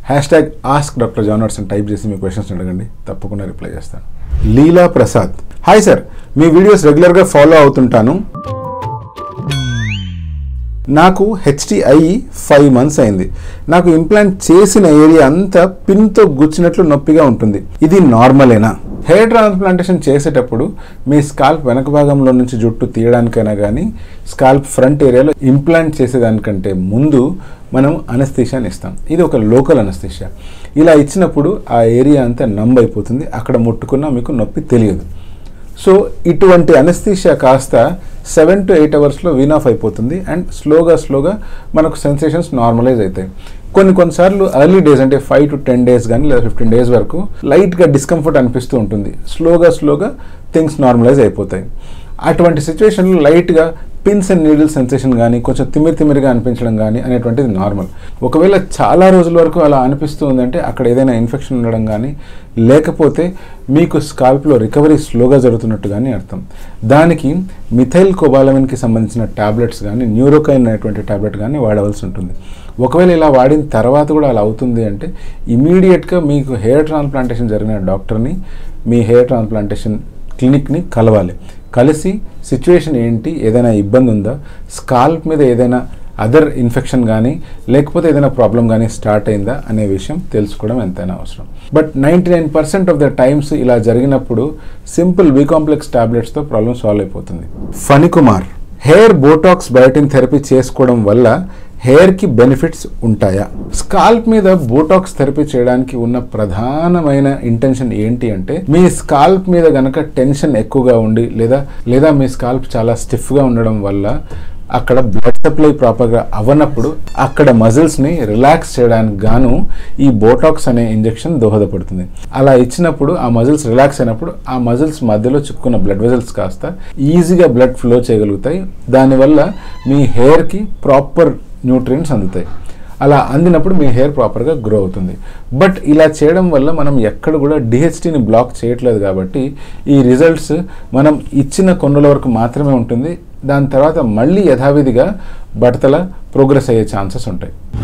#AskDrJohnWatson type చేసి మీ questions అడగండి, తప్పకుండా రిప్లై చేస్తాను. లీలా ప్రసాద్, హాయ్ సార్, మీ వీడియోస్ రెగ్యులర్గా ఫాలో అవుతుంటాను. నాకు హెచ్టి అయ్యి 5 months అయింది. నాకు ఇంప్లాంట్ చేసిన ఏరియా అంతా పిన్తో గుచ్చినట్లు నొప్పిగా ఉంటుంది. ఇది నార్మలేనా? హెయిర్ ట్రాన్స్ప్లాంటేషన్ చేసేటప్పుడు మీ స్కాల్ప్ వెనక భాగంలో నుంచి జుట్టు తీయడానికైనా కానీ స్కాల్ప్ ఫ్రంట్ ఏరియాలో ఇంప్లాంట్ చేసేదానికంటే ముందు మనం అనస్థీషియాని ఇస్తాం. ఇది ఒక లోకల్ అనస్థీషియా. ఇలా ఇచ్చినప్పుడు ఆ ఏరియా అంతా నంబ్ అయిపోతుంది, అక్కడ ముట్టుకున్నా మీకు నొప్పి తెలియదు. సో ఇటువంటి అనస్థీషియా కాస్త 7 to 8 అవర్స్లో వీన్ ఆఫ్ అయిపోతుంది అండ్ స్లోగా మనకు సెన్సేషన్స్ నార్మలైజ్ అవుతాయి. కొన్నిసార్లు ఎర్లీ డేస్ అంటే 5 to 10 days కానీ లేదా 15 days వరకు లైట్గా డిస్కంఫర్ట్ అనిపిస్తూ ఉంటుంది. స్లోగా థింగ్స్ నార్మలైజ్ అయిపోతాయి. అటువంటి సిచ్యువేషన్లో లైట్గా పిన్స్ అండ్ నీడిల్ సెన్సేషన్ కానీ కొంచెం తిమ్మిరిగా అనిపించడం కానీ అనేటువంటిది నార్మల్. ఒకవేళ చాలా రోజుల వరకు అలా అనిపిస్తూ ఉందంటే అక్కడ ఏదైనా ఇన్ఫెక్షన్ ఉండడం కానీ లేకపోతే మీకు స్కాల్ప్లో రికవరీ స్లోగా జరుగుతున్నట్టు కానీ అర్థం. దానికి మిథైల్ కోబాలమిన్కి సంబంధించిన ట్యాబ్లెట్స్ కానీ న్యూరోకైన్ అనేటువంటి ట్యాబ్లెట్ కానీ వాడవలసి ఉంటుంది. ఒకవేళ ఇలా వాడిన తర్వాత కూడా అలా అవుతుంది అంటే ఇమీడియట్గా మీకు హెయిర్ ట్రాన్స్ప్లాంటేషన్ జరిగిన డాక్టర్ని మీ హెయిర్ ట్రాన్స్ప్లాంటేషన్ క్లినిక్ని కలవాలి. కలిసి సిచ్యువేషన్ ఏంటి, ఏదైనా ఇబ్బంది ఉందా, స్కాల్ప్ మీద ఏదైనా అదర్ ఇన్ఫెక్షన్ కానీ లేకపోతే ఏదైనా ప్రాబ్లం కానీ స్టార్ట్ అయిందా అనే విషయం తెలుసుకోవడం ఎంతైనా అవసరం. బట్ 99% ఆఫ్ ద టైమ్స్ ఇలా జరిగినప్పుడు సింపుల్ బి కాంప్లెక్స్ టాబ్లెట్స్తో ప్రాబ్లం సాల్వ్ అయిపోతుంది. Phanikumar, hair botox biotin therapy చేసుకోవడం వల్ల హెయిర్కి బెనిఫిట్స్ ఉంటాయా? స్కాల్ప్ మీద బోటాక్స్ థెరపీ చేయడానికి ఉన్న ప్రధానమైన ఇంటెన్షన్ ఏంటి అంటే మీ స్కాల్ప్ మీద గనక టెన్షన్ ఎక్కువగా ఉండి లేదా మీ స్కాల్ప్ చాలా స్టిఫ్గా ఉండడం వల్ల అక్కడ బ్లడ్ సప్లై ప్రాపర్గా అవ్వనప్పుడు అక్కడ మజిల్స్ని రిలాక్స్ చేయడానికి గాను ఈ బోటాక్స్ అనే ఇంజెక్షన్ దోహదపడుతుంది. అలా ఇచ్చినప్పుడు ఆ మజిల్స్ రిలాక్స్ అయినప్పుడు ఆ మజిల్స్ మధ్యలో చిక్కున్న బ్లడ్ వెజల్స్ కాస్త ఈజీగా బ్లడ్ ఫ్లో చేయగలుగుతాయి. దానివల్ల మీ హెయిర్కి ప్రాపర్ న్యూట్రియంట్స్ అందుతాయి. అలా అందినప్పుడు మీ హెయిర్ ప్రాపర్గా గ్రో అవుతుంది. బట్ ఇలా చేయడం వల్ల మనం ఎక్కడ కూడా డిహెచ్టీని బ్లాక్ చేయట్లేదు కాబట్టి ఈ రిజల్ట్స్ మనం ఇచ్చిన కొన్నుల వరకు మాత్రమే ఉంటుంది. దాని తర్వాత మళ్ళీ యథావిధిగా బడతల ప్రోగ్రెస్ అయ్యే ఛాన్సెస్ ఉంటాయి.